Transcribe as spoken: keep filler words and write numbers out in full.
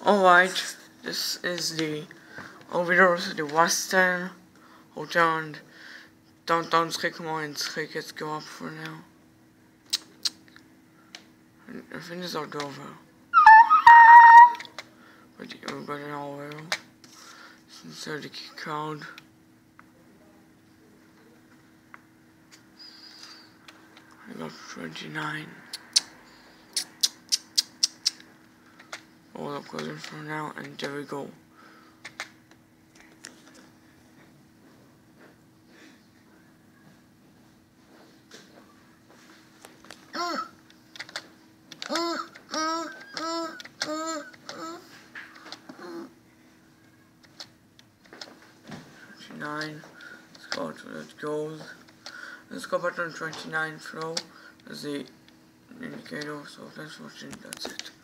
Alright, this is the overview of the Westin Hotel and downtown Zchuk in Zchuk. Let's go up for now. I think it's all over. But we've got it all well. Insert the key card. I got twenty-nine. All up goes in for now, and there we go. twenty-nine. Let's go to that goes. Let's go back on twenty-nine flow as the indicator. So thanks for watching. That's it.